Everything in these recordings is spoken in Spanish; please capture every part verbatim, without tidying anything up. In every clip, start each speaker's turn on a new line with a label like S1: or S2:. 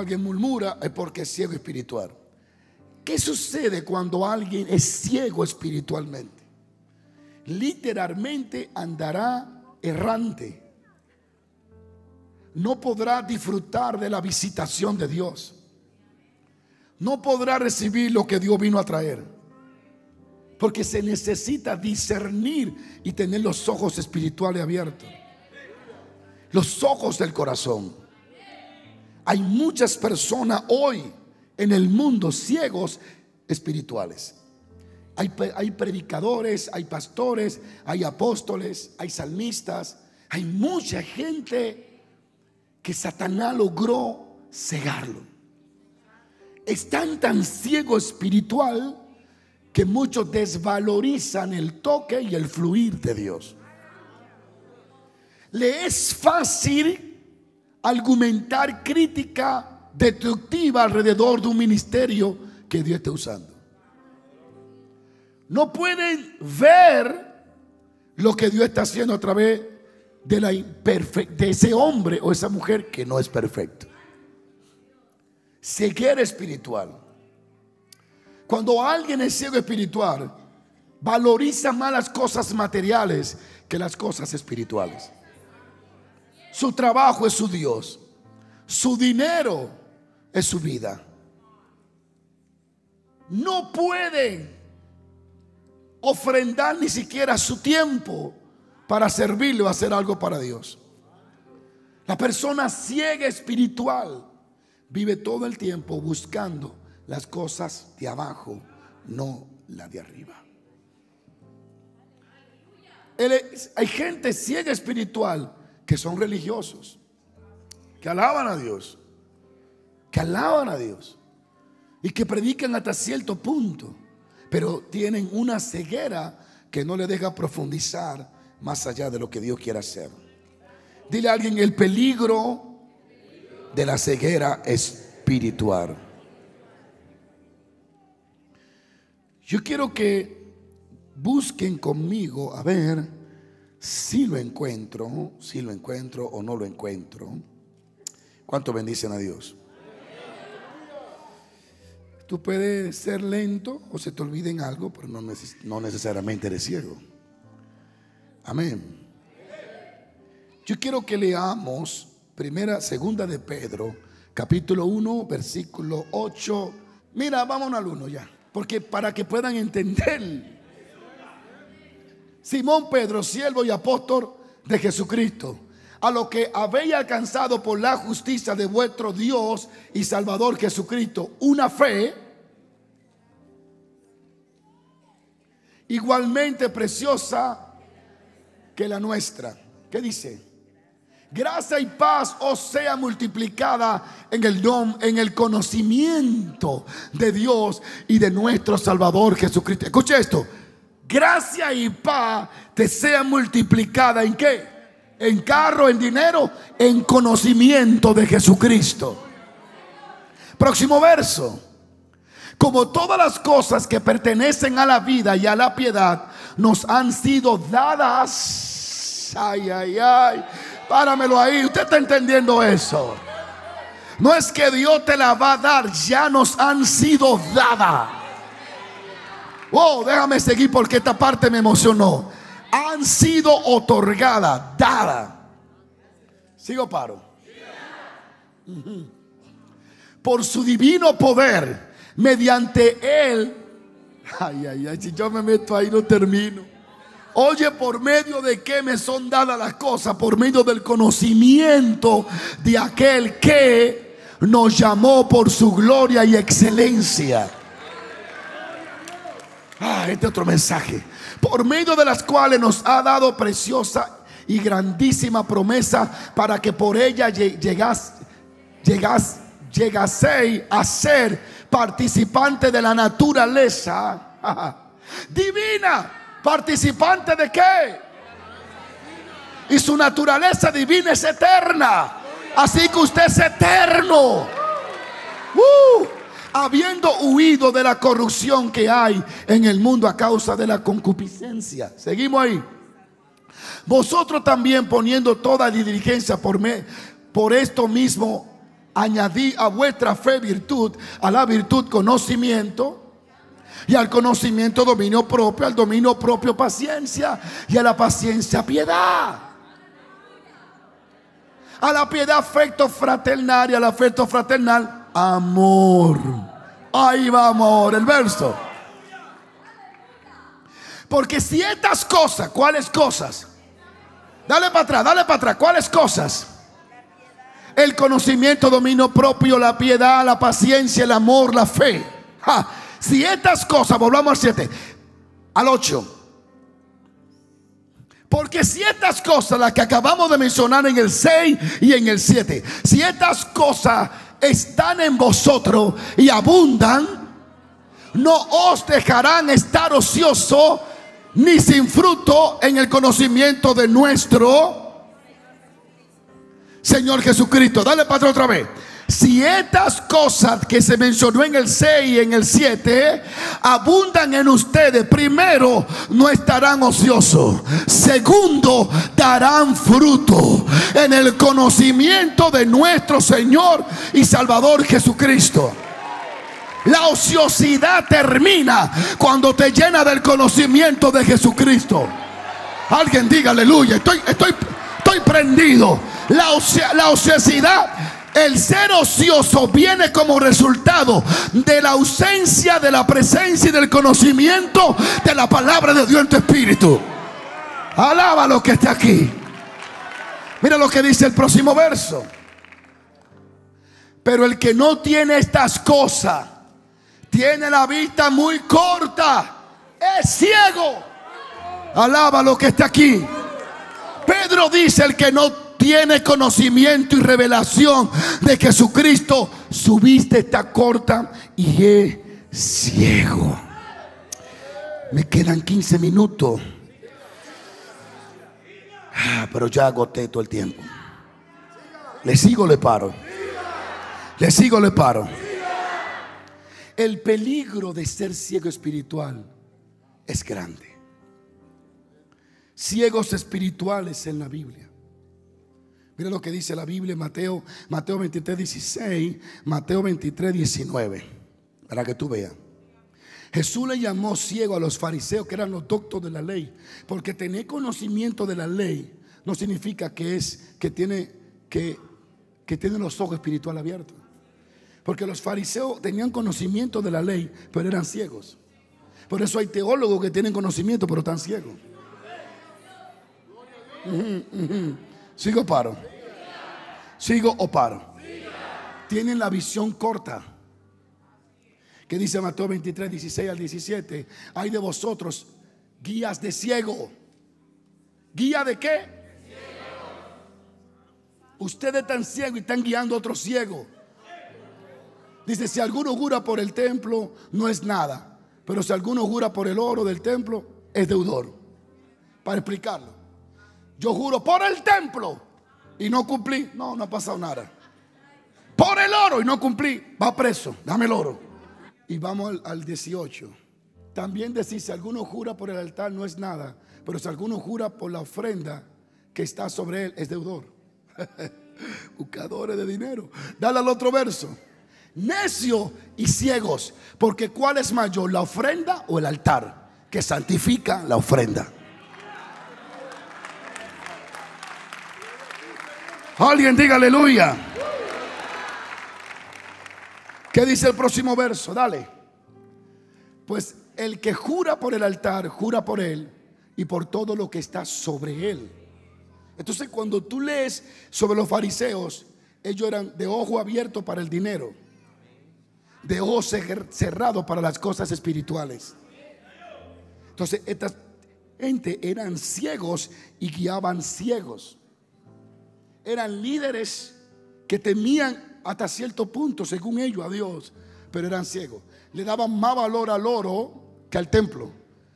S1: alguien murmura es porque es ciego espiritual. ¿Qué sucede cuando alguien es ciego espiritualmente? Literalmente andará errante. No podrá disfrutar de la visitación de Dios. No podrá recibir lo que Dios vino a traer. Porque se necesita discernir y tener los ojos espirituales abiertos. Los ojos del corazón. Hay muchas personas hoy en el mundo ciegos espirituales. Hay, hay predicadores, hay pastores, hay apóstoles, hay salmistas. Hay mucha gente que Satanás logró cegarlo. Están tan ciego espiritual que muchos desvalorizan el toque y el fluir de Dios. Le es fácil argumentar crítica destructiva alrededor de un ministerio que Dios está usando. No pueden ver lo que Dios está haciendo a través de, la imperfe- de ese hombre o esa mujer que no es perfecto. Ceguera espiritual. Cuando alguien es ciego espiritual, valoriza más las cosas materiales que las cosas espirituales. Su trabajo es su Dios. Su dinero es su vida. No puede ofrendar ni siquiera su tiempo para servirle o hacer algo para Dios. La persona ciega espiritual vive todo el tiempo buscando las cosas de abajo, no la de arriba. Hay gente ciega espiritual que son religiosos, que alaban a Dios, que alaban a Dios y que predican hasta cierto punto, pero tienen una ceguera que no le deja profundizar más allá de lo que Dios quiere hacer. Dile a alguien: el peligro de la ceguera espiritual. Yo quiero que busquen conmigo a ver si lo encuentro, si lo encuentro o no lo encuentro. ¿Cuánto bendicen a Dios? Tú puedes ser lento o se te olvide en algo, pero no, neces- no necesariamente eres ciego. Amén. Yo quiero que leamos primera, segunda de Pedro, capítulo uno, versículo ocho. Mira, vámonos al uno ya, porque para que puedan entender. Simón Pedro, siervo y apóstol de Jesucristo, a lo que habéis alcanzado por la justicia de vuestro Dios y Salvador Jesucristo, una fe igualmente preciosa que la nuestra. ¿Qué dice? Gracia y paz os sea multiplicada en el don, en el conocimiento de Dios y de nuestro Salvador Jesucristo. Escucha esto: gracia y paz te sea multiplicada ¿en qué? En carro, en dinero, en conocimiento de Jesucristo. Próximo verso. Como todas las cosas que pertenecen a la vida y a la piedad nos han sido dadas. Ay, ay, ay. Páramelo ahí. Usted está entendiendo eso. No es que Dios te la va a dar, ya nos han sido dadas. Oh, déjame seguir porque esta parte me emocionó. Han sido otorgadas, dadas. ¿Sigo paro? Uh-huh. Por su divino poder, mediante él. Ay, ay, ay, si yo me meto ahí no termino. Oye, ¿por medio de qué me son dadas las cosas? Por medio del conocimiento de aquel que nos llamó por su gloria y excelencia. Ah, este otro mensaje. Por medio de las cuales nos ha dado preciosa y grandísima promesa, para que por ella llegas, llegas, llegaseis a ser participante de la naturaleza divina. ¿Participante de qué? Y su naturaleza divina es eterna. Así que usted es eterno. Uh, habiendo huido de la corrupción que hay en el mundo a causa de la concupiscencia. Seguimos ahí. Vosotros también, poniendo toda diligencia por, me, por esto mismo, añadí a vuestra fe virtud, a la virtud conocimiento, y al conocimiento dominio propio, al dominio propio paciencia, y a la paciencia piedad, a la piedad afecto fraternal, y al afecto fraternal amor. Ahí va amor, el verso. Porque si estas cosas, ¿cuáles cosas? Dale para atrás, dale para atrás. ¿Cuáles cosas? El conocimiento, dominio propio, la piedad, la paciencia, el amor, la fe. Ja. Si estas cosas, volvamos al siete, al ocho. Porque si estas cosas, las que acabamos de mencionar en el seis y en el siete, si estas cosas están en vosotros y abundan, no os dejarán estar ociosos ni sin fruto en el conocimiento de nuestro Señor Jesucristo. Dale para atrás otra vez. Si estas cosas que se mencionó en el seis y en el siete abundan en ustedes, primero, no estarán ociosos. Segundo, darán fruto en el conocimiento de nuestro Señor y Salvador Jesucristo. La ociosidad termina cuando te llena del conocimiento de Jesucristo. Alguien diga aleluya. Estoy, estoy, estoy prendido. La, ocio, la ociosidad, el ser ocioso, viene como resultado de la ausencia de la presencia y del conocimiento de la palabra de Dios en tu espíritu. Alaba lo que está aquí. Mira lo que dice el próximo verso. Pero el que no tiene estas cosas tiene la vista muy corta, es ciego. Alaba lo que está aquí. Pedro dice: el que no tiene conocimiento y revelación de Jesucristo, su vista está corta y es ciego. Me quedan quince minutos, ah, pero ya agoté todo el tiempo. Le sigo, le paro. Le sigo, le paro. El peligro de ser ciego espiritual es grande. Ciegos espirituales en la Biblia. Mira lo que dice la Biblia en Mateo, Mateo veintitrés, dieciséis, Mateo veintitrés, diecinueve. Para que tú veas. Jesús le llamó ciego a los fariseos, que eran los doctos de la ley. Porque tener conocimiento de la ley no significa que es que tiene que, que tiene los ojos espirituales abiertos. Porque los fariseos tenían conocimiento de la ley, pero eran ciegos. Por eso hay teólogos que tienen conocimiento, pero están ciegos. Uh-huh, uh-huh. ¿Sigo o paro? ¿Sigo o paro? Tienen la visión corta. Que dice Mateo veintitrés, dieciséis al diecisiete. Hay de vosotros guías de ciego. ¿Guía de qué? Ustedes están ciegos y están guiando a otros ciegos. Dice: si alguno jura por el templo, no es nada, pero si alguno jura por el oro del templo, es deudor. Para explicarlo, yo juro por el templo y no cumplí, no, no ha pasado nada. Por el oro y no cumplí, va preso, dame el oro. Y vamos al, al dieciocho. También decir: si alguno jura por el altar, no es nada, pero si alguno jura por la ofrenda que está sobre él, es deudor. Buscadores de dinero. Dale al otro verso. Necios y ciegos, porque ¿cuál es mayor, la ofrenda o el altar? Que santifica la ofrenda. Alguien diga aleluya. ¿Qué dice el próximo verso? Dale. Pues el que jura por el altar, jura por él y por todo lo que está sobre él. Entonces, cuando tú lees sobre los fariseos, ellos eran de ojo abierto para el dinero, de ojos cerrados para las cosas espirituales. Entonces, esta gente eran ciegos y guiaban ciegos. Eran líderes que temían hasta cierto punto, según ellos, a Dios, pero eran ciegos. Le daban más valor al oro que al templo.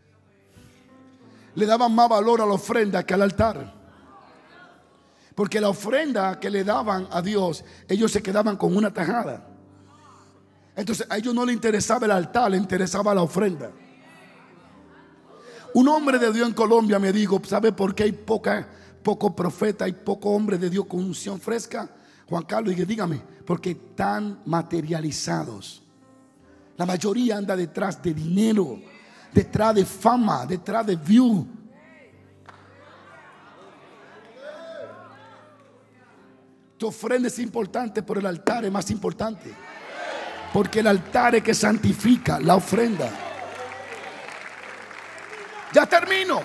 S1: Le daban más valor a la ofrenda que al altar. Porque la ofrenda que le daban a Dios, ellos se quedaban con una tajada. Entonces a ellos no les interesaba el altar, les interesaba la ofrenda. Un hombre de Dios en Colombia me dijo: ¿sabe por qué hay poca, poco profeta y poco hombre de Dios con unción fresca? Juan Carlos, dígame, porque están materializados. La mayoría anda detrás de dinero, detrás de fama, detrás de view. Tu ofrenda es importante, pero el altar es más importante. Porque el altar es que santifica la ofrenda. Ya termino.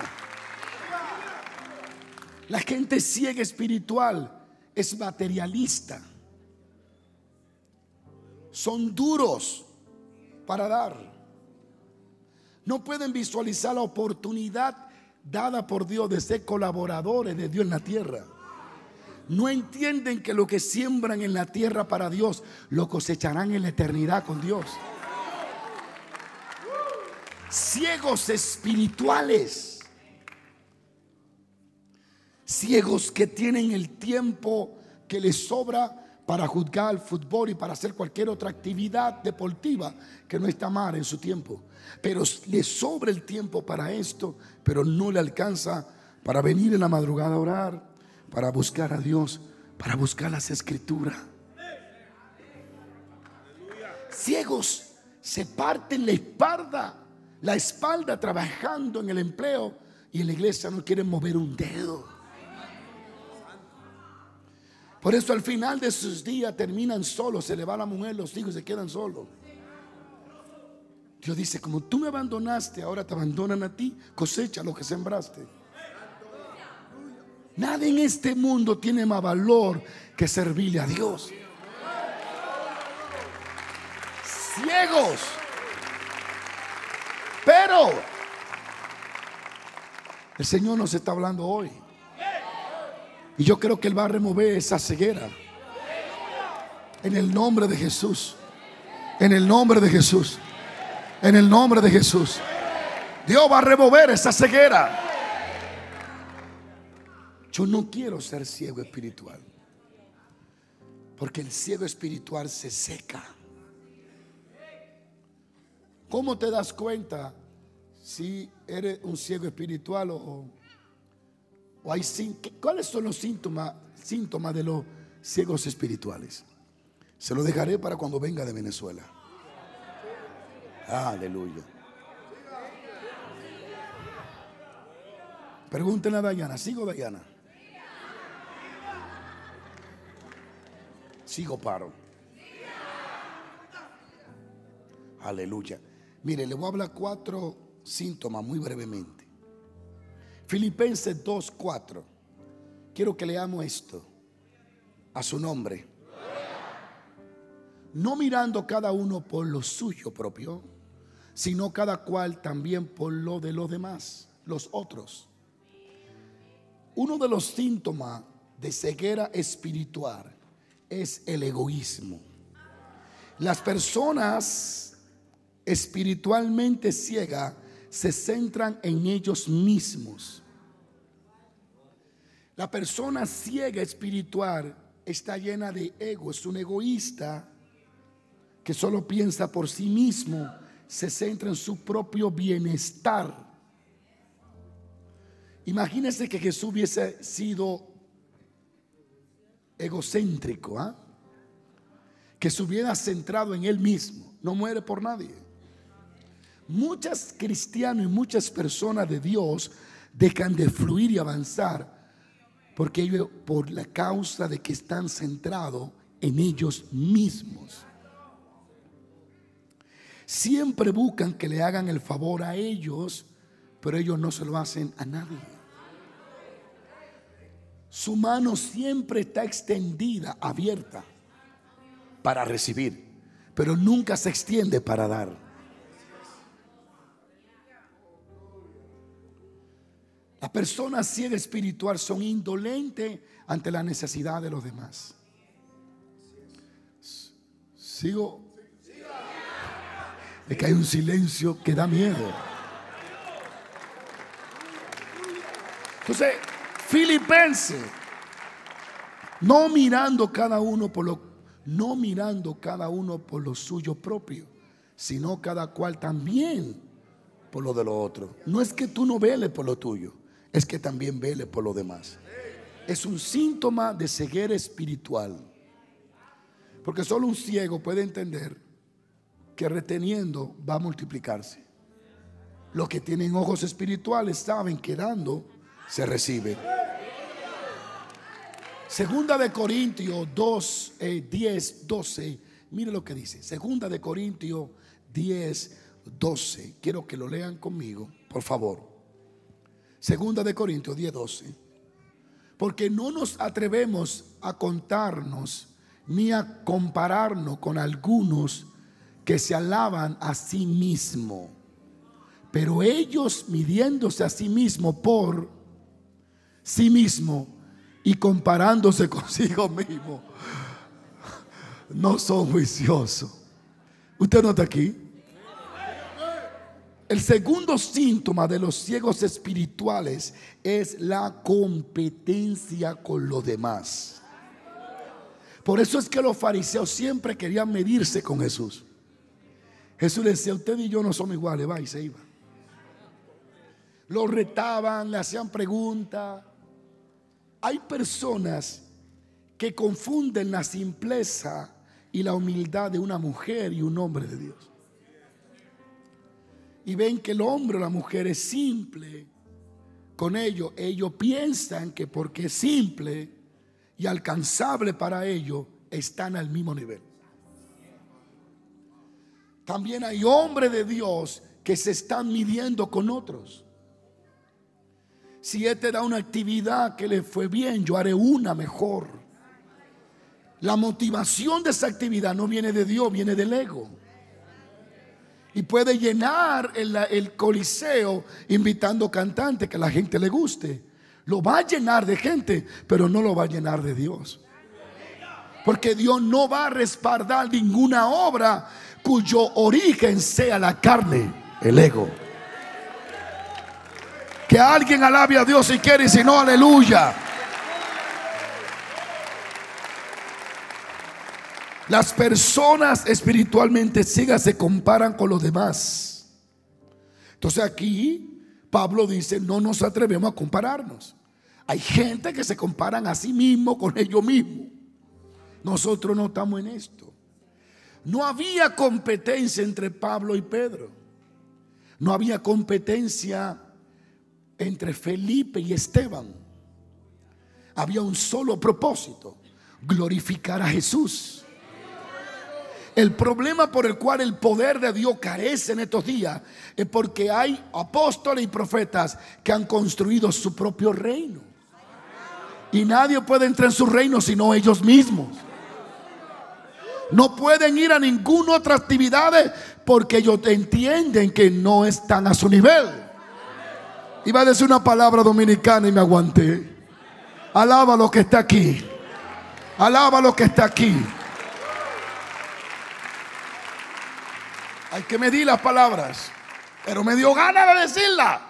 S1: La gente ciega espiritual es materialista. Son duros para dar. No pueden visualizar la oportunidad dada por Dios de ser colaboradores de Dios en la tierra. No entienden que lo que siembran en la tierra para Dios lo cosecharán en la eternidad con Dios. Ciegos espirituales. Ciegos que tienen el tiempo que les sobra para jugar fútbol y para hacer cualquier otra actividad deportiva, que no está mal en su tiempo, pero les sobra el tiempo para esto, pero no le alcanza para venir en la madrugada a orar, para buscar a Dios, para buscar las escrituras. Ciegos se parten la espalda, la espalda trabajando en el empleo, y en la iglesia no quieren mover un dedo. Por eso al final de sus días terminan solos. Se le va la mujer, los hijos se quedan solos. Dios dice, como tú me abandonaste, ahora te abandonan a ti. Cosecha lo que sembraste. Nada en este mundo tiene más valor que servirle a Dios. Ciegos. Pero el Señor nos está hablando hoy. Y yo creo que Él va a remover esa ceguera. En el nombre de Jesús. En el nombre de Jesús. En el nombre de Jesús. Dios va a remover esa ceguera. Yo no quiero ser ciego espiritual. Porque el ciego espiritual se seca. ¿Cómo te das cuenta si eres un ciego espiritual o... o hay, ¿cuáles son los síntomas, síntomas de los ciegos espirituales? Se lo dejaré para cuando venga de Venezuela. Aleluya. Pregúntenle a Dayana. ¿Sigo, Dayana? Sigo, paro. Aleluya. Mire, le voy a hablar cuatro síntomas muy brevemente. Filipenses dos cuatro. Quiero que leamos esto a su nombre. No mirando cada uno por lo suyo propio, sino cada cual también por lo de los demás, los otros. Uno de los síntomas de ceguera espiritual es el egoísmo. Las personas espiritualmente ciegas se centran en ellos mismos. La persona ciega espiritual está llena de ego, es un egoísta que solo piensa por sí mismo, se centra en su propio bienestar. Imagínense que Jesús hubiese sido egocéntrico, ¿eh? que se hubiera centrado en él mismo, no muere por nadie. Muchos cristianos y muchas personas de Dios dejan de fluir y avanzar porque ellos, por la causa de que están centrados en ellos mismos. Siempre buscan que le hagan el favor a ellos, pero ellos no se lo hacen a nadie. Su mano siempre está extendida, abierta para recibir, pero nunca se extiende para dar. Las personas ciegas espiritual son indolentes ante la necesidad de los demás. Sigo. Es que hay un silencio que da miedo. Entonces, Filipenses, no mirando cada uno por lo, no mirando cada uno por lo suyo propio, sino cada cual también por lo de los otros. No es que tú no veles por lo tuyo, es que también veles por lo demás. Es un síntoma de ceguera espiritual. Porque solo un ciego puede entender que reteniendo va a multiplicarse. Los que tienen ojos espirituales saben que dando se recibe. Segunda de Corintios dos, eh, diez, doce. Mire lo que dice. Segunda de Corintios diez, doce. Quiero que lo lean conmigo, por favor. Segunda de Corintios diez, doce. Porque no nos atrevemos a contarnos ni a compararnos con algunos que se alaban a sí mismos, pero ellos, midiéndose a sí mismos por sí mismos y comparándose consigo mismo, no son juiciosos. ¿Usted no está aquí? El segundo síntoma de los ciegos espirituales es la competencia con los demás. Por eso es que los fariseos siempre querían medirse con Jesús. Jesús decía: usted y yo no somos iguales, va, y se iba. Lo retaban, le hacían preguntas. Hay personas que confunden la simpleza y la humildad de una mujer y un hombre de Dios. Y ven que el hombre o la mujer es simple. Con ello, ellos piensan que porque es simple y alcanzable para ellos, están al mismo nivel. También hay hombres de Dios que se están midiendo con otros. Si este da una actividad que le fue bien, yo haré una mejor. La motivación de esa actividad no viene de Dios, viene del ego. Y puede llenar el, el coliseo invitando cantantes que a la gente le guste. Lo va a llenar de gente, pero no lo va a llenar de Dios. Porque Dios no va a respaldar ninguna obra cuyo origen sea la carne, el ego. Que alguien alabe a Dios si quiere, y si no, aleluya. Las personas espiritualmente ciegas se comparan con los demás. Entonces aquí Pablo dice: no nos atrevemos a compararnos. Hay gente que se comparan a sí mismo con ellos mismos. Nosotros no estamos en esto. No había competencia entre Pablo y Pedro. No había competencia entre Felipe y Esteban. Había un solo propósito: glorificar a Jesús. El problema por el cual el poder de Dios carece en estos días es porque hay apóstoles y profetas que han construido su propio reino. Y nadie puede entrar en su reino sino ellos mismos. No pueden ir a ninguna otra actividad porque ellos entienden que no están a su nivel. Iba a decir una palabra dominicana y me aguanté. Alaba lo que está aquí. Alaba lo que está aquí. Hay que medir las palabras, pero me dio ganas de decirla.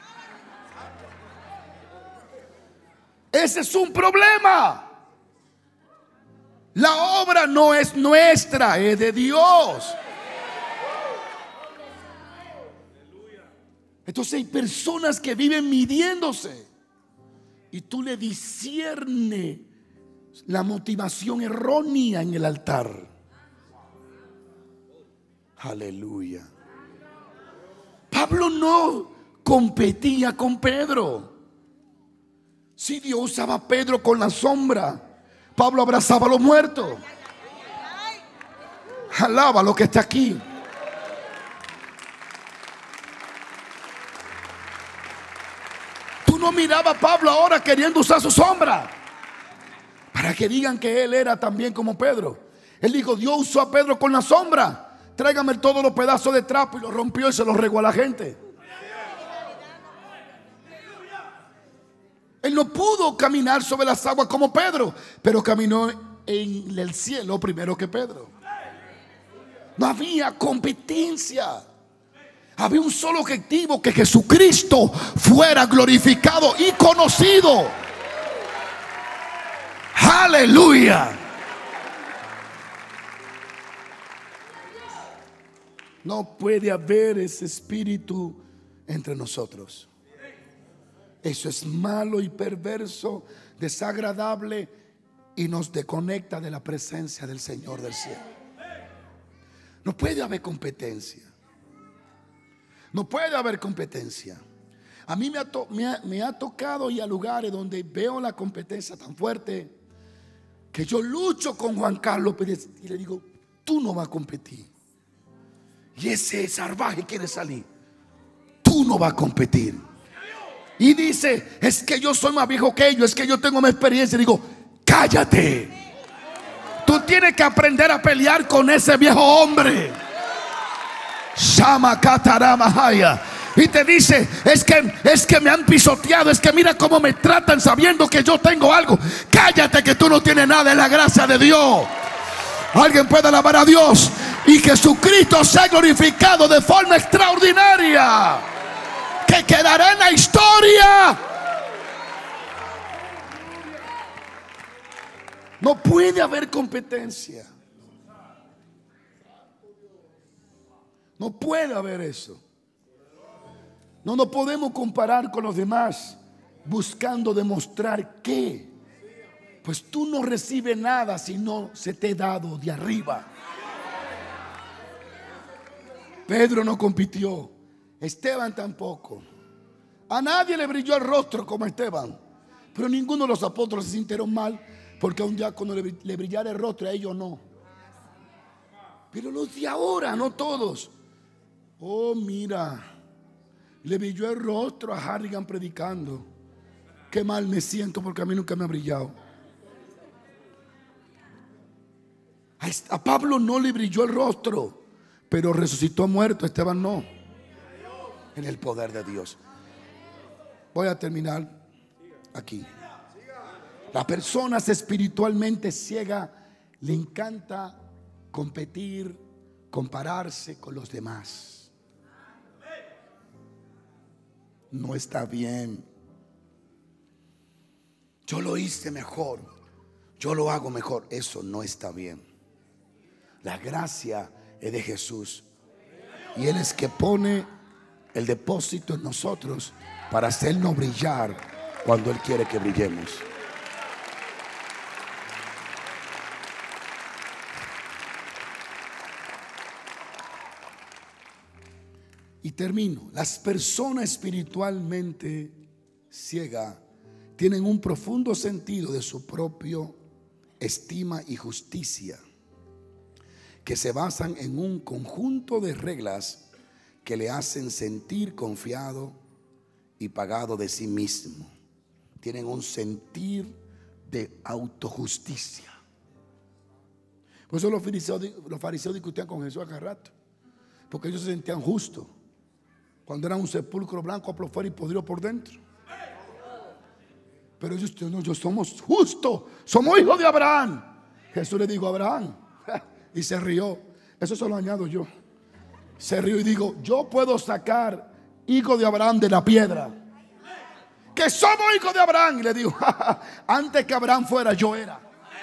S1: Ese es un problema. La obra no es nuestra, es de Dios. Entonces hay personas que viven midiéndose y tú le disciernes la motivación errónea en el altar. Aleluya. Pablo no competía con Pedro. Si Dios usaba a Pedro con la sombra, Pablo abrazaba a los muertos. Alaba lo que está aquí. Tú no mirabas a Pablo ahora queriendo usar su sombra para que digan que él era también como Pedro. Él dijo: Dios usó a Pedro con la sombra. Tráigame todos los pedazos de trapo, y lo rompió y se los regó a la gente. Él no pudo caminar sobre las aguas como Pedro, pero caminó en el cielo primero que Pedro. No había competencia. Había un solo objetivo: que Jesucristo fuera glorificado y conocido. Aleluya. No puede haber ese espíritu entre nosotros. Eso es malo y perverso, desagradable y nos desconecta de la presencia del Señor del cielo. No puede haber competencia. No puede haber competencia. A mí me ha, to, me, ha, me ha tocado ir a lugares donde veo la competencia tan fuerte que yo lucho con Juan Carlos Pérez y le digo: tú no vas a competir. Y ese salvaje quiere salir. Tú no vas a competir. Y dice: es que yo soy más viejo que ellos, es que yo tengo más experiencia. Y digo: cállate. Tú tienes que aprender a pelear con ese viejo hombre. Shama Kataramahaya. Y te dice: es que, es que me han pisoteado, es que mira cómo me tratan sabiendo que yo tengo algo. Cállate, que tú no tienes nada, en la gracia de Dios. Alguien puede alabar a Dios y Jesucristo sea glorificado de forma extraordinaria, que quedará en la historia. No puede haber competencia. No puede haber eso. No nos podemos comparar con los demás buscando demostrar que, pues tú no recibes nada si no se te ha dado de arriba. Pedro no compitió, Esteban tampoco. A nadie le brilló el rostro como a Esteban, pero ninguno de los apóstoles se sintieron mal porque a un diácono le, le brillara el rostro, a ellos no. Pero los de ahora, no todos. Oh, mira, le brilló el rostro a Harrigan predicando. Qué mal me siento porque a mí nunca me ha brillado. A Pablo no le brilló el rostro, pero resucitó muerto. Esteban no. En el poder de Dios. Voy a terminar aquí. Las personas espiritualmente ciegas le encanta competir, compararse con los demás. No está bien. Yo lo hice mejor, yo lo hago mejor. Eso no está bien. La gracia es de Jesús y Él es que pone el depósito en nosotros para hacernos brillar cuando Él quiere que brillemos. Y termino. Las personas espiritualmente ciegas tienen un profundo sentido de su propio estima y justicia, que se basan en un conjunto de reglas que le hacen sentir confiado y pagado de sí mismo. Tienen un sentir de autojusticia. Por eso los fariseos, los fariseos discutían con Jesús acá rato, porque ellos se sentían justos cuando eran un sepulcro blanco por fuera y podrido por dentro. Pero ellos no, yo somos justos, somos hijos de Abraham. Jesús le dijo a Abraham y se rió. Eso se lo añado yo. Se rió y digo: yo puedo sacar hijo de Abraham de la piedra, que somos hijos de Abraham. Y le digo: antes que Abraham fuera, yo era.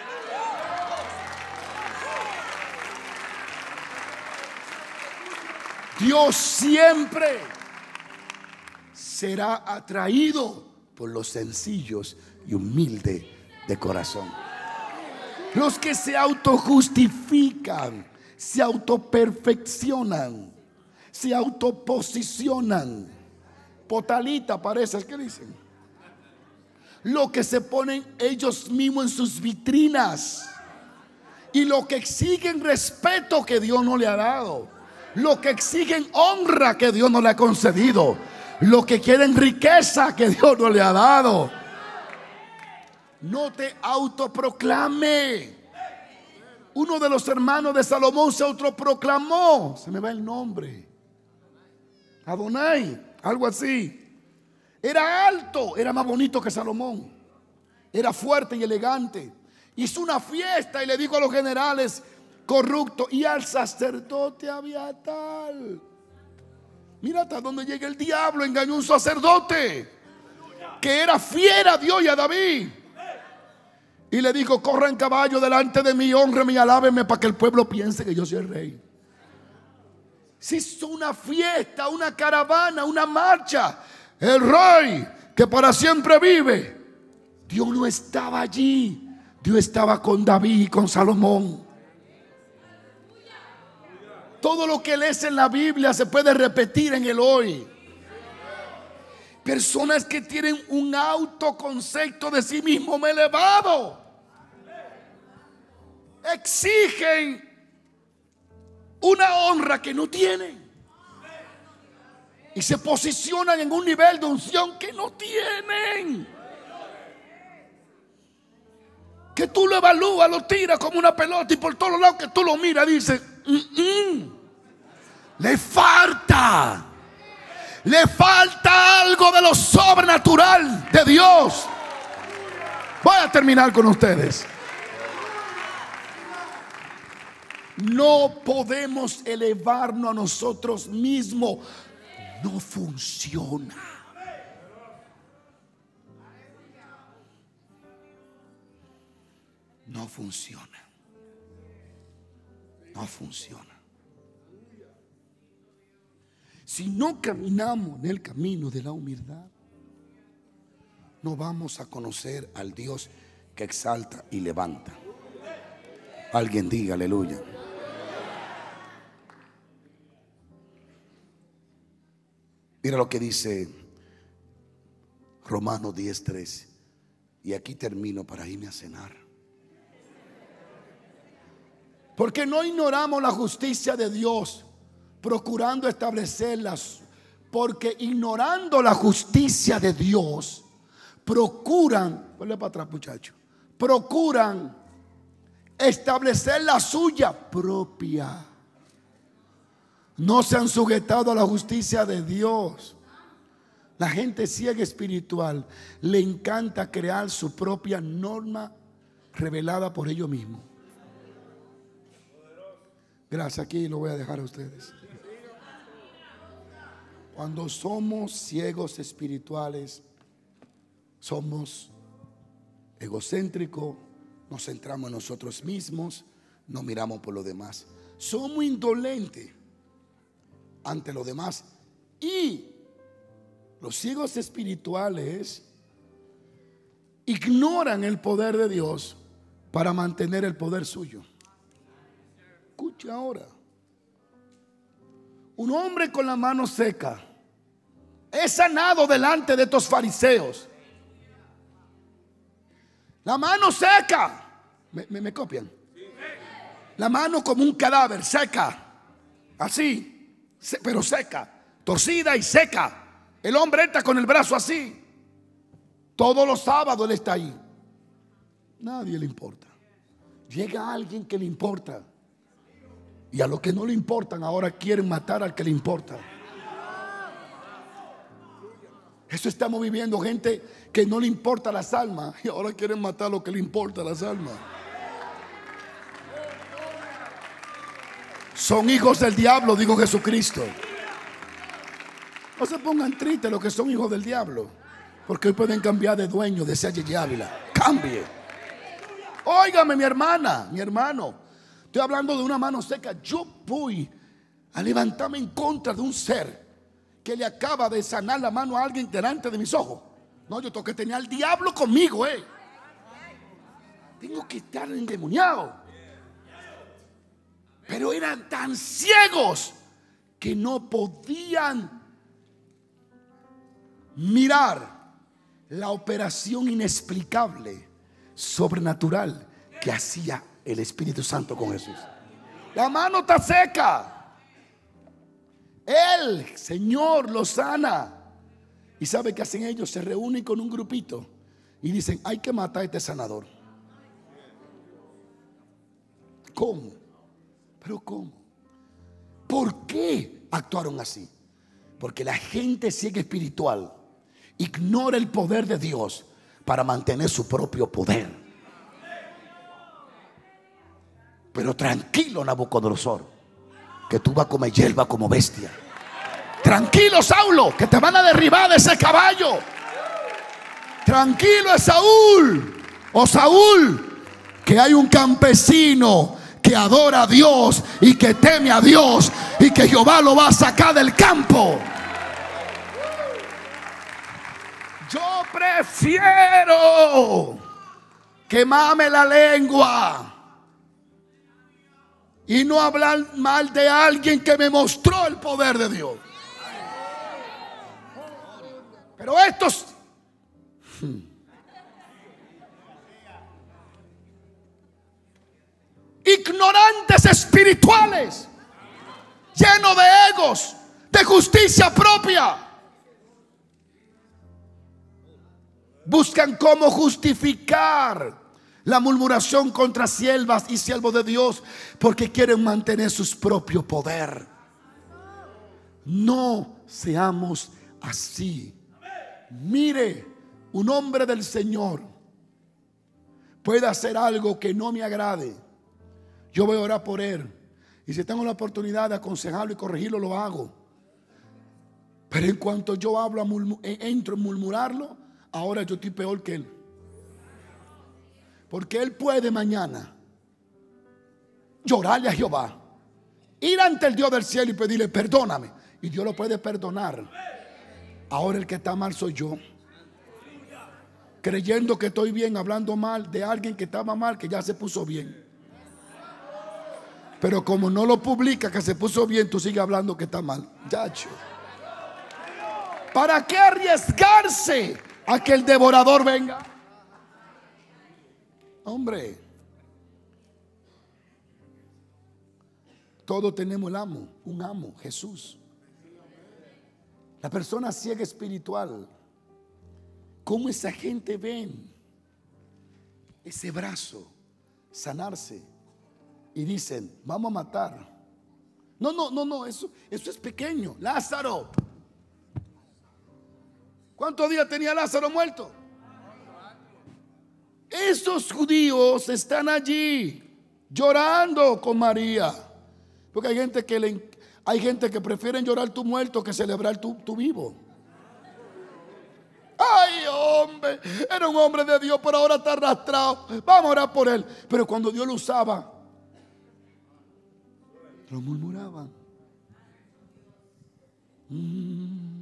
S1: Dios siempre será atraído por los sencillos y humildes de corazón. Los que se autojustifican, se autoperfeccionan, se autoposicionan. Potalita parece, ¿qué dicen? Lo que se ponen ellos mismos en sus vitrinas y lo que exigen respeto que Dios no le ha dado. Lo que exigen honra que Dios no le ha concedido. Lo que quieren riqueza que Dios no le ha dado. No te autoproclame. Uno de los hermanos de Salomón se autoproclamó. Se me va el nombre. Adonai, algo así. Era alto, era más bonito que Salomón. Era fuerte y elegante. Hizo una fiesta y le dijo a los generales corrupto y al sacerdote Abiatar: mira hasta dónde llega el diablo. Engañó a un sacerdote que era fiel a Dios y a David, y le dijo: corran caballo delante de mí, honrenme y alábenme para que el pueblo piense que yo soy el rey. Se hizo una fiesta, una caravana, una marcha. El rey que para siempre vive. Dios no estaba allí, Dios estaba con David y con Salomón. Todo lo que lees en la Biblia se puede repetir en el hoy. Personas que tienen un autoconcepto de sí mismo elevado exigen una honra que no tienen y se posicionan en un nivel de unción que no tienen. Que tú lo evalúas, lo tiras como una pelota y por todos lados que tú lo miras dices, mm -mm, le falta, le falta algo de lo sobrenatural de Dios. Voy a terminar con ustedes. No podemos elevarnos a nosotros mismos. No funciona. No funciona. No funciona. Si no caminamos en el camino de la humildad, no vamos a conocer al Dios que exalta y levanta. Alguien diga aleluya. Mira lo que dice Romanos diez trece. Y aquí termino para irme a cenar. Porque no ignoramos la justicia de Dios, procurando establecerlas. Porque ignorando la justicia de Dios, procuran, ponle para atrás muchacho, procuran establecer la suya propia. No se han sujetado a la justicia de Dios. La gente ciega espiritual le encanta crear su propia norma revelada por ellos mismos. Gracias, aquí lo voy a dejar a ustedes. Cuando somos ciegos espirituales, somos egocéntricos, nos centramos en nosotros mismos, no miramos por los demás. Somos indolentes ante los demás. Y los ciegos espirituales ignoran el poder de Dios para mantener el poder suyo. Escucha ahora. Un hombre con la mano seca es sanado delante de estos fariseos. La mano seca. ¿Me, me, me copian? La mano como un cadáver, seca. Así, pero seca. Torcida y seca. El hombre está con el brazo así. Todos los sábados él está ahí. Nadie le importa. Llega alguien que le importa. Y a los que no le importan ahora quieren matar al que le importa. Eso estamos viviendo, gente que no le importa las almas y ahora quieren matar a los que le importa las almas. Son hijos del diablo, dijo Jesucristo. No se pongan tristes los que son hijos del diablo, porque hoy pueden cambiar de dueño, decía Yeye Ávila. Cambie. Óigame, mi hermana, mi hermano. Estoy hablando de una mano seca. Yo voy a levantarme en contra de un ser que le acaba de sanar la mano a alguien delante de mis ojos. No, yo tengo que tener al diablo conmigo, eh. Tengo que estar endemoniado. Pero eran tan ciegos que no podían mirar la operación inexplicable, sobrenatural que hacía el Espíritu Santo con Jesús. La mano está seca. El Señor lo sana. ¿Y sabe qué hacen ellos? Se reúnen con un grupito y dicen: hay que matar a este sanador. ¿Cómo? ¿Pero cómo? ¿Por qué actuaron así? Porque la gente ciega espiritual ignora el poder de Dios para mantener su propio poder. Pero tranquilo, Nabucodonosor, que tú vas a comer hierba como bestia. Tranquilo, Saulo, que te van a derribar de ese caballo. Tranquilo, Saúl o Saúl, que hay un campesino que adora a Dios y que teme a Dios y que Jehová lo va a sacar del campo. Yo prefiero quemarme la lengua y no hablar mal de alguien que me mostró el poder de Dios. Pero estos hmm, ignorantes espirituales, llenos de egos, de justicia propia, buscan cómo justificar la murmuración contra siervas y siervos de Dios, porque quieren mantener su propio poder. No seamos así. Mire, un hombre del Señor puede hacer algo que no me agrade. Yo voy a orar por él, y si tengo la oportunidad de aconsejarlo y corregirlo, lo hago. Pero en cuanto yo hablo, entro en murmurarlo, ahora yo estoy peor que él. Porque él puede mañana llorarle a Jehová, ir ante el Dios del cielo y pedirle perdóname, y Dios lo puede perdonar. Ahora el que está mal soy yo, creyendo que estoy bien, hablando mal de alguien que estaba mal, que ya se puso bien. Pero como no lo publica que se puso bien, tú sigues hablando que está mal. Yacho. ¿Para qué arriesgarse a que el devorador venga? Hombre, todos tenemos el amo, un amo, Jesús. La persona ciega espiritual, ¿cómo esa gente ven ese brazo sanarse y dicen, vamos a matar? No, no, no, no, eso, eso es pequeño. Lázaro, ¿cuántos días tenía Lázaro muerto? Esos judíos están allí llorando con María, porque hay gente que le, hay gente que prefieren llorar tu muerto que celebrar tu, tu vivo. Ay, hombre, era un hombre de Dios, pero ahora está arrastrado. Vamos a orar por él. Pero cuando Dios lo usaba, lo murmuraban. Mm.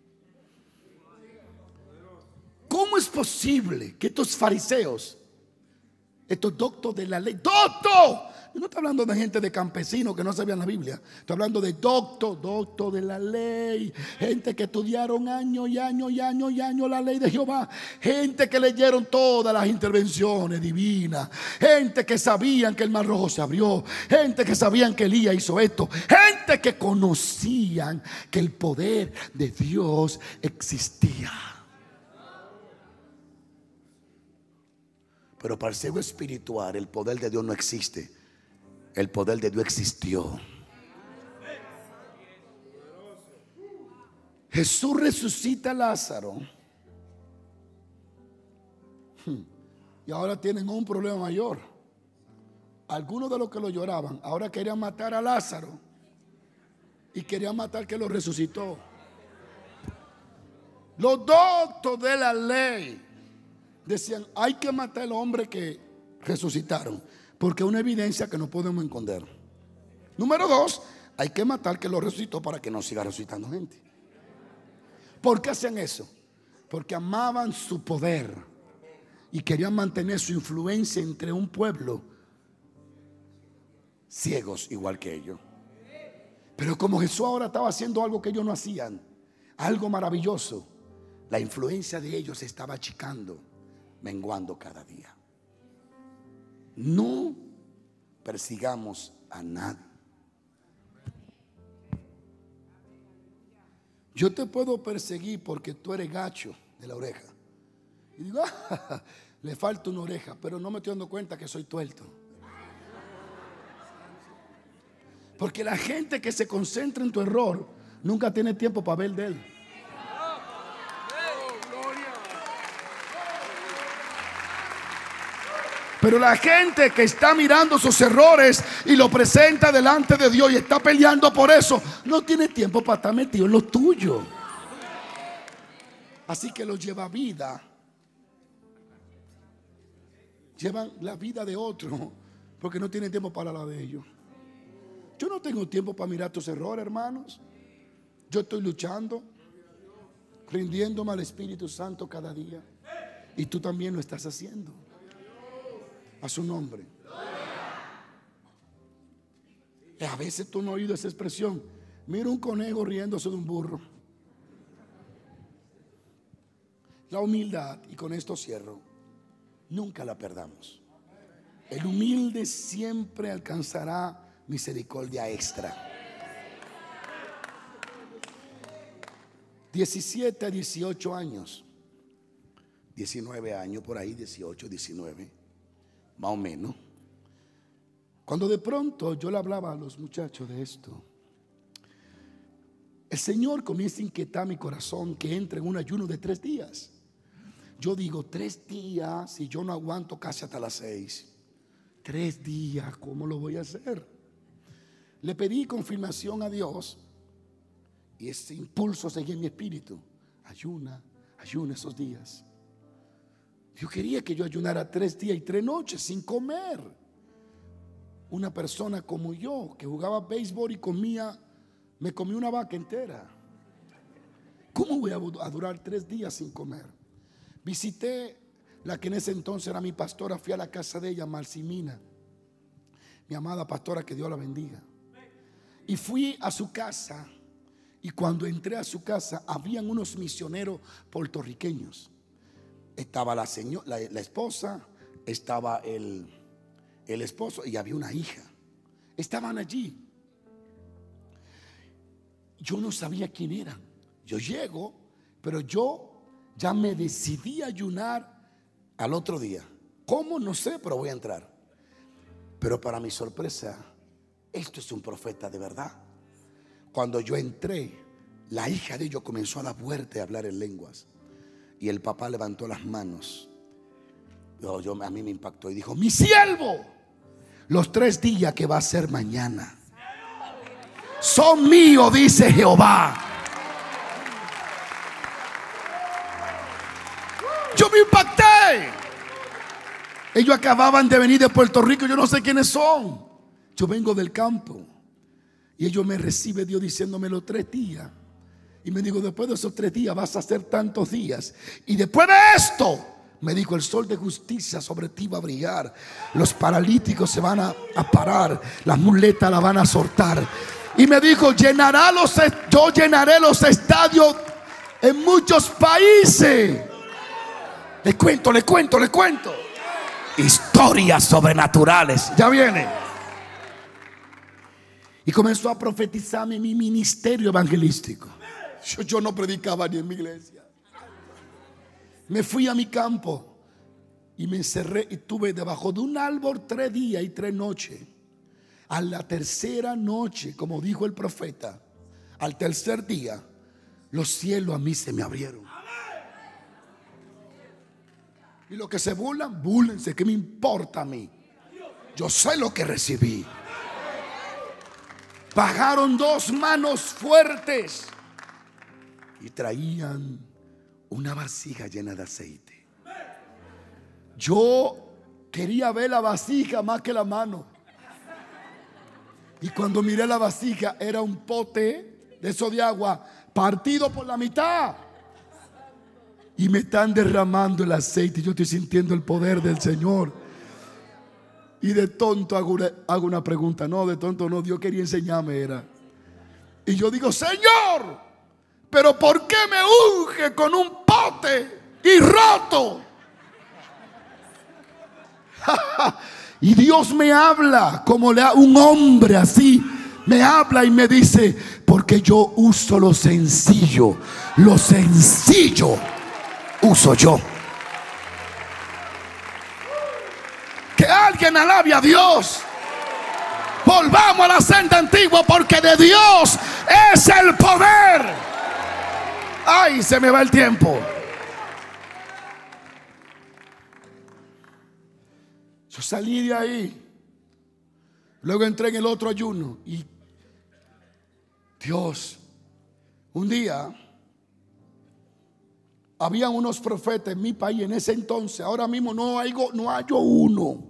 S1: ¿Cómo es posible que estos fariseos, estos doctos de la ley, doctos, yo no estoy hablando de gente de campesinos que no sabían la Biblia, estoy hablando de doctos, doctos de la ley, gente que estudiaron años y años y años y años la ley de Jehová, gente que leyeron todas las intervenciones divinas, gente que sabían que el mar rojo se abrió, gente que sabían que Elías hizo esto, gente que conocían que el poder de Dios existía. Pero para el ciego espiritual, el poder de Dios no existe. El poder de Dios existió. Jesús resucita a Lázaro. Y ahora tienen un problema mayor. Algunos de los que lo lloraban ahora querían matar a Lázaro y querían matar que lo resucitó. Los doctos de la ley decían, hay que matar al hombre que resucitaron, porque es una evidencia que no podemos esconder. Número dos, hay que matar que lo resucitó para que no siga resucitando gente. ¿Por qué hacían eso? Porque amaban su poder y querían mantener su influencia entre un pueblo ciegos igual que ellos. Pero como Jesús ahora estaba haciendo algo que ellos no hacían, algo maravilloso, la influencia de ellos se estaba achicando, menguando cada día. No persigamos a nadie. Yo te puedo perseguir porque tú eres gacho de la oreja. Y digo, ah, le falta una oreja, pero no me estoy dando cuenta que soy tuerto. Porque la gente que se concentra en tu error nunca tiene tiempo para ver de él. Pero la gente que está mirando sus errores y lo presenta delante de Dios y está peleando por eso, no tiene tiempo para estar metido en lo tuyo. Así que los lleva vida, llevan la vida de otro, porque no tienen tiempo para la de ellos. Yo no tengo tiempo para mirar tus errores, hermanos. Yo estoy luchando, rindiéndome al Espíritu Santo cada día, y tú también lo estás haciendo. A su nombre. A veces tú no has oído esa expresión. Mira un conejo riéndose de un burro. La humildad, y con esto cierro, nunca la perdamos. El humilde siempre alcanzará misericordia extra. diecisiete a dieciocho años, diecinueve años por ahí, dieciocho, diecinueve, más o menos. Cuando de pronto yo le hablaba a los muchachos de esto, el Señor comienza a inquietar mi corazón que entre en un ayuno de tres días. Yo digo, tres días, y yo no aguanto casi hasta las seis. Tres días, ¿cómo lo voy a hacer? Le pedí confirmación a Dios y ese impulso seguía en mi espíritu. Ayuna, ayuna esos días. Yo quería que yo ayunara tres días y tres noches sin comer. Una persona como yo que jugaba béisbol y comía, me comí una vaca entera. ¿Cómo voy a durar tres días sin comer? Visité la que en ese entonces era mi pastora. Fui a la casa de ella, Marcimina, mi amada pastora, que Dios la bendiga. Y fui a su casa. Y cuando entré a su casa, habían unos misioneros puertorriqueños. Estaba la señora, la, la esposa, estaba el, el esposo y había una hija. Estaban allí. Yo no sabía quién eran. Yo llego, pero yo ya me decidí a ayunar al otro día. ¿Cómo? No sé, pero voy a entrar. Pero para mi sorpresa, esto es un profeta de verdad. Cuando yo entré, la hija de ellos comenzó a dar vuelta y a hablar en lenguas. Y el papá levantó las manos. Yo, yo, a mí me impactó y dijo: mi siervo, los tres días que va a ser mañana son míos, dice Jehová. Yo me impacté. Ellos acababan de venir de Puerto Rico. Yo no sé quiénes son. Yo vengo del campo. Y ellos me reciben, Dios diciéndome los tres días. Y me dijo: después de esos tres días vas a hacer tantos días. Y después de esto, me dijo, el sol de justicia sobre ti va a brillar. Los paralíticos se van a, a parar. Las muletas la van a soltar. Y me dijo: llenará los, yo llenaré los estadios en muchos países. Le cuento, le cuento, le cuento. Historias sobrenaturales. Ya viene. Y comenzó a profetizarme mi ministerio evangelístico. Yo, yo no predicaba ni en mi iglesia. Me fui a mi campo y me encerré y estuve debajo de un árbol tres días y tres noches. A la tercera noche, como dijo el profeta, al tercer día, los cielos a mí se me abrieron. Y los que se burlan, búrlense. ¿Qué me importa a mí? Yo sé lo que recibí. Bajaron dos manos fuertes y traían una vasija llena de aceite. Yo quería ver la vasija más que la mano. Y cuando miré la vasija, era un pote de eso de agua partido por la mitad. Y me están derramando el aceite. Yo estoy sintiendo el poder del Señor. Y de tonto hago una, hago una pregunta. No, de tonto no, Dios quería enseñarme era. Y yo digo: Señor, pero ¿por qué me unge con un pote y roto? Y Dios me habla como le, un hombre así. Me habla y me dice: porque yo uso lo sencillo. Lo sencillo uso yo. Que alguien alabe a Dios. Volvamos a la senda antigua, porque de Dios es el poder. Ay, se me va el tiempo. Yo salí de ahí. Luego entré en el otro ayuno. Y Dios, un día había unos profetas en mi país en ese entonces. Ahora mismo no hay, no hay uno.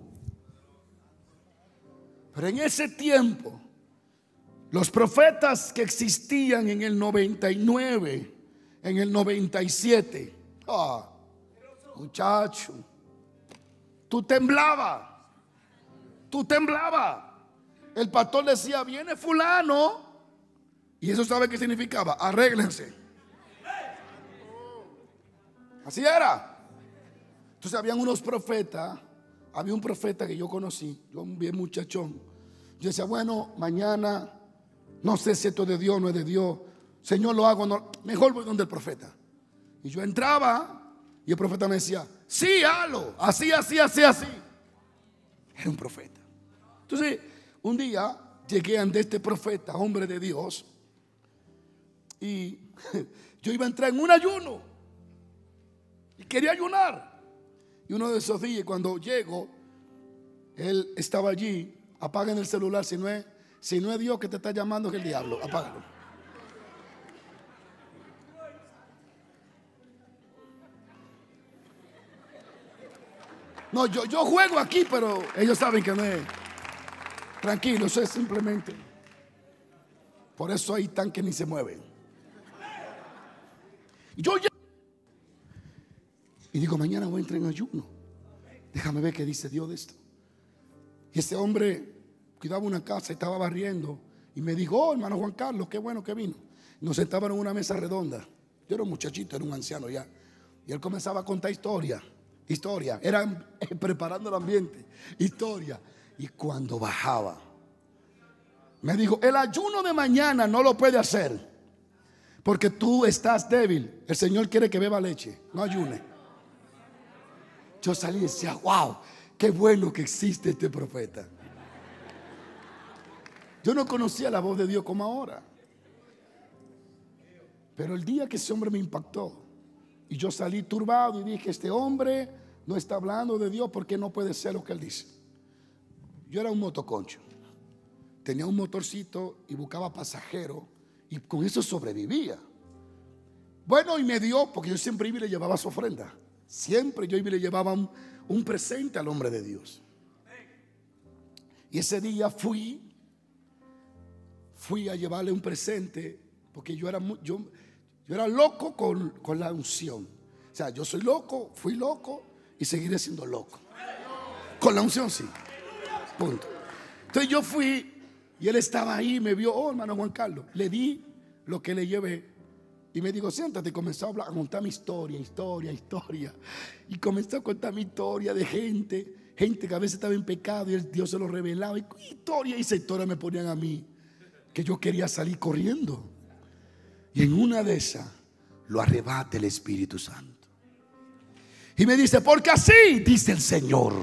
S1: Pero en ese tiempo, los profetas que existían en el noventa y nueve, en el noventa y siete, ah, muchacho, tú temblabas. tú temblabas. El pastor decía, viene fulano. Y eso, ¿sabe qué significaba? Arréglense. Así era. Entonces habían unos profetas. Había un profeta que yo conocí, yo bien muchachón. Yo decía, bueno, mañana no sé si esto es de Dios o no es de Dios. Señor, lo hago, no. Mejor voy donde el profeta. Y yo entraba y el profeta me decía, sí, hazlo, así, así, así, así. Era un profeta. Entonces, un día llegué ante este profeta, hombre de Dios, y yo iba a entrar en un ayuno y quería ayunar. Y uno de esos días, cuando llego, él estaba allí. Apaguen el celular, si no es, si no es Dios que te está llamando, es el diablo. Apágalo. No, yo, yo juego aquí, pero ellos saben que no es. Tranquilo, eso es simplemente. Por eso hay tan que ni se mueven. Y yo llego y digo, mañana voy a entrar en ayuno. Déjame ver qué dice Dios de esto. Y ese hombre cuidaba una casa y estaba barriendo. Y me dijo, oh, hermano Juan Carlos, qué bueno que vino. Nos sentaban en una mesa redonda. Yo era un muchachito, era un anciano ya. Y él comenzaba a contar historia. Historia. Eran preparando el ambiente. Historia. Y cuando bajaba, me dijo, el ayuno de mañana no lo puede hacer. Porque tú estás débil. El Señor quiere que beba leche. No ayune. Yo salí y decía, wow, qué bueno que existe este profeta. Yo no conocía la voz de Dios como ahora. Pero el día que ese hombre me impactó y yo salí turbado y dije, este hombre no está hablando de Dios porque no puede ser lo que él dice. Yo era un motoconcho. Tenía un motorcito y buscaba pasajeros y con eso sobrevivía. Bueno, y me dio, porque yo siempre iba y le llevaba su ofrenda. Siempre yo iba y le llevaba un, un presente al hombre de Dios. Y ese día fui, fui a llevarle un presente, porque yo era, yo, yo era loco con, con la unción. O sea, yo soy loco, fui loco y seguiré siendo loco. Con la unción sí. Punto. Entonces yo fui y él estaba ahí, me vio, oh hermano Juan Carlos, le di lo que le llevé. Y me dijo, siéntate, y comenzó a, hablar, a contar mi historia, historia, historia. Y comenzó a contar mi historia de gente, gente que a veces estaba en pecado y el Dios se lo revelaba. Y historia y esa historia me ponían a mí, que yo quería salir corriendo. Y en una de esas lo arrebata el Espíritu Santo. Y me dice, porque así dice el Señor.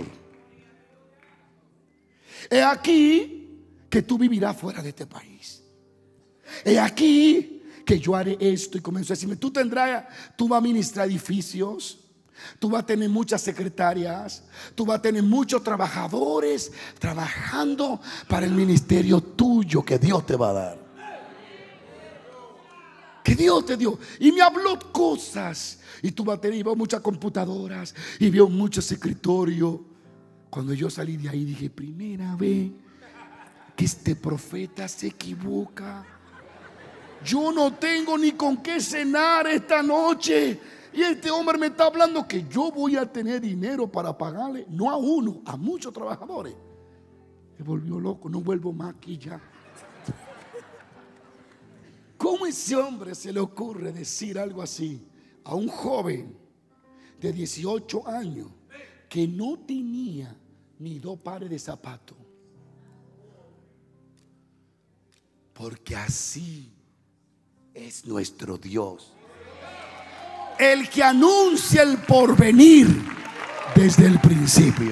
S1: He aquí que tú vivirás fuera de este país. He aquí que yo haré esto. Y comenzó a decirme, tú tendrás, tú vas a ministrar edificios, tú vas a tener muchas secretarias, tú vas a tener muchos trabajadores trabajando para el ministerio tuyo que Dios te va a dar, que Dios te dio. Y me habló cosas. Y tú vas a tener, y veo muchas computadoras y veo muchos escritorios. Cuando yo salí de ahí dije, primera vez que este profeta se equivoca. Yo no tengo ni con qué cenar esta noche. Y este hombre me está hablando que yo voy a tener dinero para pagarle, no a uno, a muchos trabajadores. Me volvió loco, no vuelvo más aquí ya. ¿Cómo ese hombre se le ocurre decir algo así a un joven de dieciocho años que no tenía ni dos pares de zapatos? Porque así es nuestro Dios, el que anuncia el porvenir desde el principio.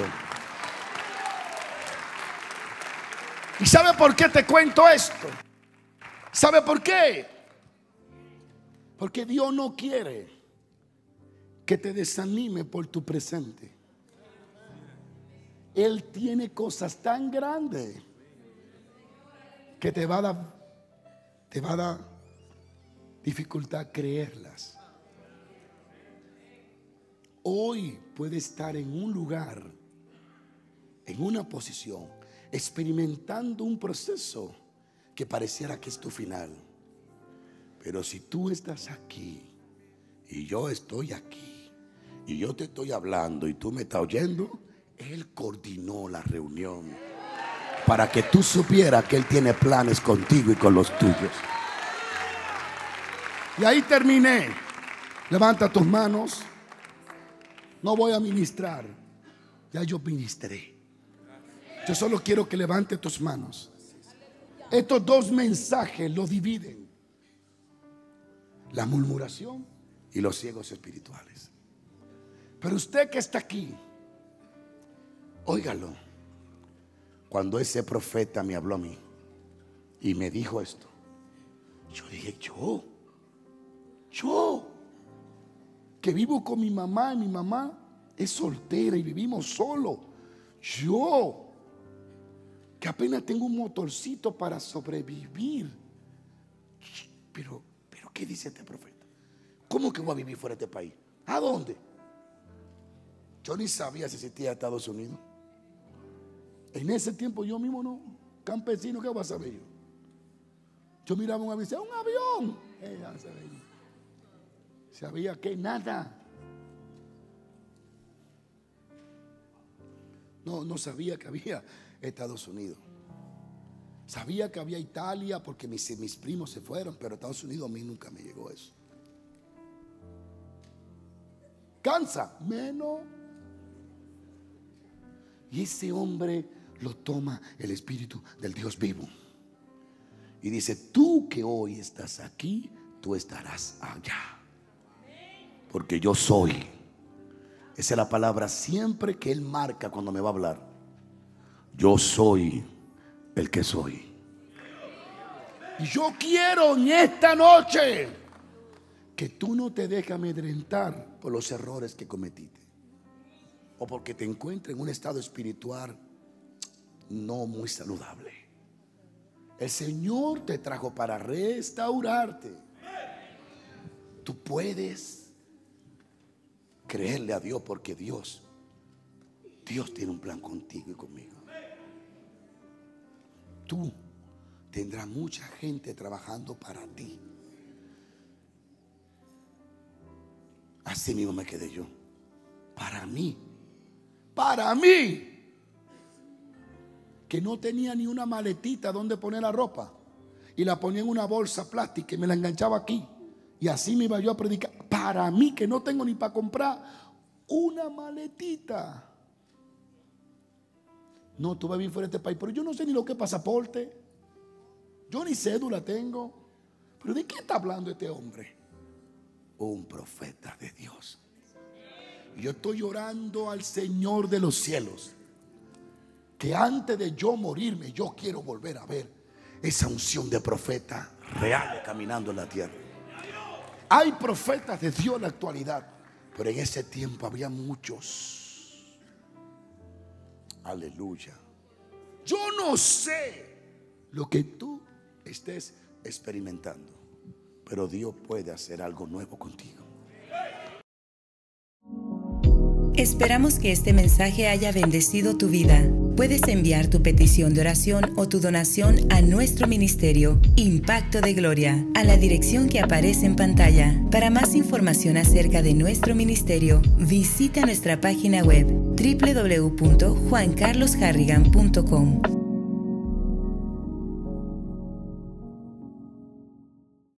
S1: ¿Y sabe por qué te cuento esto? ¿Sabe por qué? Porque Dios no quiere que te desanime por tu presente. Él tiene cosas tan grandes que te va a dar, te va a dar dificultad creerlas. Hoy puede estar en un lugar, en una posición, experimentando un proceso que pareciera que es tu final. Pero si tú estás aquí y yo estoy aquí y yo te estoy hablando y tú me estás oyendo, Él coordinó la reunión para que tú supieras que Él tiene planes contigo y con los tuyos. Y ahí terminé. Levanta tus manos. No voy a ministrar. Ya yo ministré. Yo solo quiero que levante tus manos. Estos dos mensajes lo dividen: la murmuración y los ciegos espirituales. Pero usted que está aquí, óigalo. Cuando ese profeta me habló a mí y me dijo esto, yo dije, yo, yo, que vivo con mi mamá, y mi mamá es soltera y vivimos solo. Yo, que apenas tengo un motorcito para sobrevivir. Pero, pero ¿qué dice este profeta? ¿Cómo que voy a vivir fuera de este país? ¿A dónde? Yo ni sabía si existía Estados Unidos. En ese tiempo yo mismo no, campesino, ¿qué voy a saber yo? Yo miraba un avión, un avión. Eh, ya sabía. Sabía que nada. No, no sabía que había Estados Unidos. Sabía que había Italia porque mis, mis primos se fueron, pero Estados Unidos a mí nunca me llegó eso. Cansa, menos. Y ese hombre lo toma el Espíritu del Dios vivo y dice: tú que hoy estás aquí, tú estarás allá, porque yo soy. Esa es la palabra siempre que Él marca cuando me va a hablar. Yo soy el que soy. Y yo quiero en esta noche que tú no te dejes amedrentar por los errores que cometiste, o porque te encuentres en un estado espiritual no muy saludable. El Señor te trajo para restaurarte. Tú puedes creerle a Dios, porque Dios Dios tiene un plan contigo y conmigo. Tú tendrás mucha gente trabajando para ti. Así mismo me quedé yo. Para mí. Para mí. Que no tenía ni una maletita donde poner la ropa. Y la ponía en una bolsa plástica y me la enganchaba aquí. Y así me iba yo a predicar. Para mí, que no tengo ni para comprar una maletita. No, tú vas a vivir fuera de este país, pero yo no sé ni lo que es pasaporte. Yo ni cédula tengo. Pero ¿de qué está hablando este hombre? Un profeta de Dios. Y yo estoy orando al Señor de los cielos, que antes de yo morirme, yo quiero volver a ver esa unción de profeta real caminando en la tierra. Hay profetas de Dios en la actualidad, pero en ese tiempo había muchos. Aleluya. Yo no sé lo que tú estés experimentando, pero Dios puede hacer algo nuevo contigo.
S2: Esperamos que este mensaje haya bendecido tu vida. Puedes enviar tu petición de oración o tu donación a nuestro ministerio Impacto de Gloria, a la dirección que aparece en pantalla. Para más información acerca de nuestro ministerio, visita nuestra página web doble u doble u doble u punto juan carlos harrigan punto com.